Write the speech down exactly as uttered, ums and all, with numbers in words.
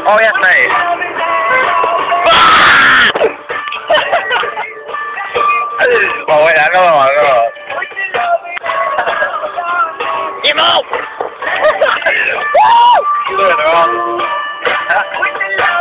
Oh, yes, mate. Oh, wait, I know, I know. Give up! Woo! Doing it wrong.